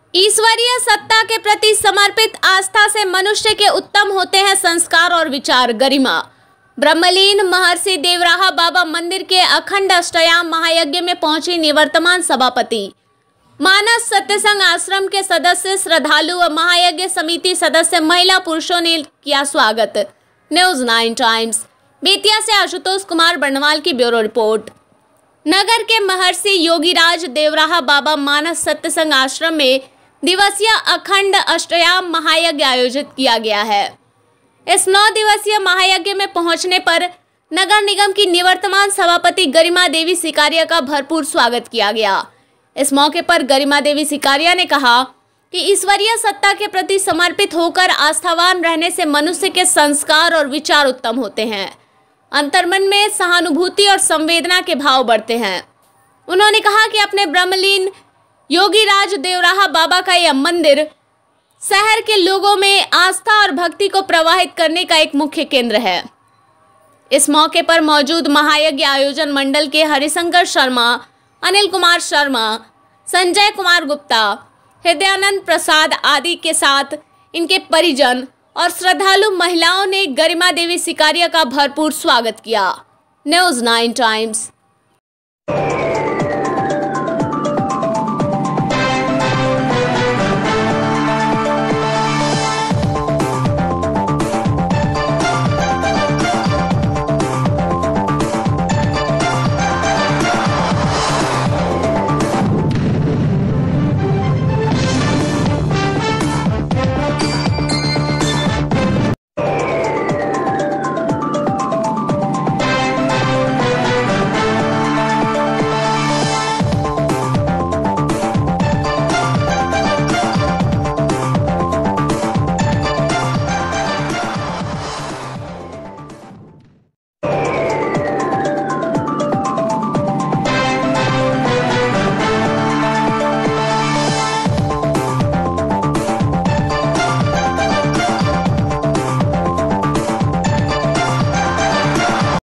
ईश्वरीय सत्ता के प्रति समर्पित आस्था से मनुष्य के उत्तम होते हैं संस्कार और विचार। गरिमा। ब्रह्मलीन महर्षि देवराहा बाबा मंदिर के अखंड अष्टयाम महायज्ञ में पहुंची निवर्तमान सभापति, मानस सत्यसंग आश्रम के सदस्य, श्रद्धालु व महायज्ञ समिति सदस्य महिला पुरुषों ने किया स्वागत। न्यूज़ 9 टाइम्स बेतिया से आशुतोष कुमार बर्णवाल की ब्यूरो रिपोर्ट। नगर के महर्षि योगीराज देवराहा बाबा मानस सत्यसंग आश्रम में दिवसीय अखंड अष्टयाम महायज्ञ आयोजित किया गया है। इस 9 दिवसीय महायज्ञ में पहुंचने पर नगर निगम की निवर्तमान सभापति गरिमा देवी सिकारिया का भरपूर स्वागत किया गया। इस मौके पर गरिमा देवी सिकारिया ने कहा कि ईश्वरीय सत्ता के प्रति समर्पित होकर आस्थावान रहने से मनुष्य के संस्कार और विचार उत्तम होते हैं। अंतर्मन में सहानुभूति और संवेदना के भाव बढ़ते हैं। उन्होंने कहा कि अपने ब्रह्मलीन योगीराज देवराहा बाबा का यह मंदिर शहर के लोगों में आस्था और भक्ति को प्रवाहित करने का एक मुख्य केंद्र है। इस मौके पर मौजूद महायज्ञ आयोजन मंडल के हरिशंकर शर्मा, अनिल कुमार शर्मा, संजय कुमार गुप्ता, हृदयानंद प्रसाद आदि के साथ इनके परिजन और श्रद्धालु महिलाओं ने गरिमा देवी सिकारिया का भरपूर स्वागत किया। News 9 times.